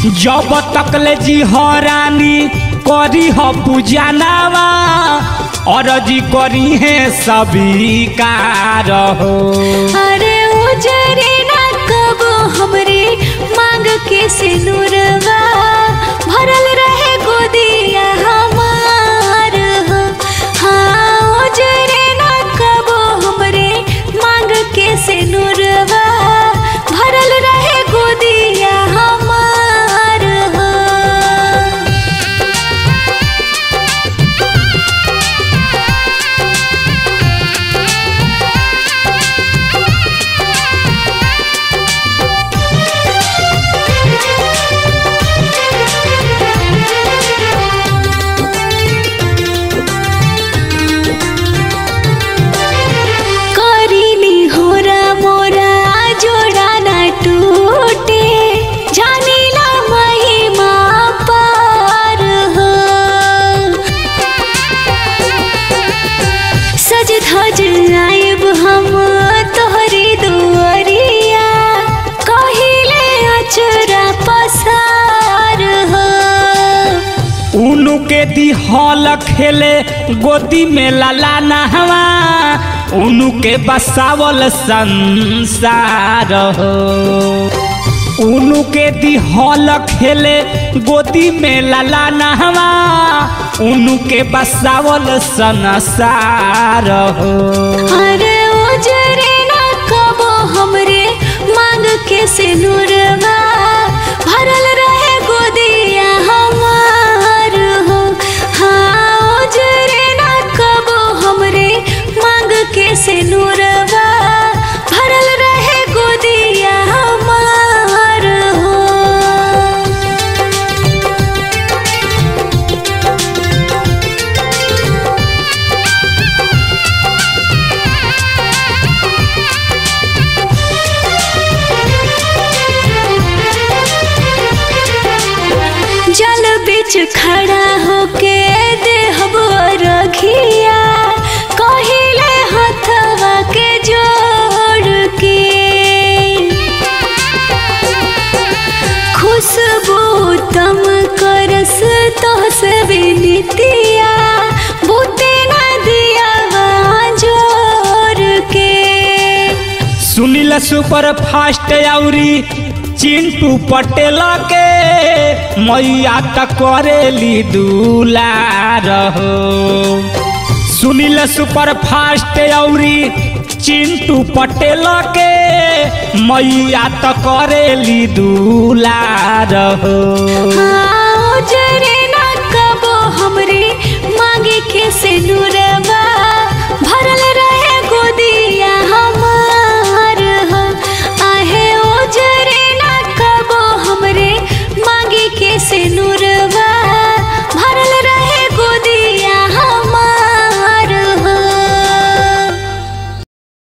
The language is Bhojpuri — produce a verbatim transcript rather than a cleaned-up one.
जब तक ले जी हरानी करी हो पूजनावा और जी करी है सभी कार हो। अरे उजरे ना कब हमरे मांग के सिनुरवा भरल रहे गोदिया हमार हो। हाँ उजरे ना कब हमरे मांग के सिनुरवा भरल रहे गोदिया हमार हो। धज आइब हम तोहरी दुआरिया कहिले अचरा पसार हो। उनु के दिहल खेले गोदी में लाला नहवा उनु के बसावल संसार हो। उनु के दिहल खेले गोदी में लाला नहवा उनु के बसावल संसार हो। अरे उजरे ना कबो हमरे मांग के सिनुरवा भरल रहे गोदिया हमार हो। हाँ उजरे ना कबो हमरे मांग के सिनुरवा भरल रहे गोदिया हमार हो। जल बिच खड़ा होके देहब रखिया कहिले हथवा के जोड़ के। खुशबू तम करस तोहस बिनतिया बूते ना दिया जोड़ के। सुनील सुपर फास्ट आउरी चिंटू पटेल के मैया तक करेली दुलार हो। सुनील सुपर फास्ट आउरी चिंटू पटेल के मैया तक करेली दुलार हो।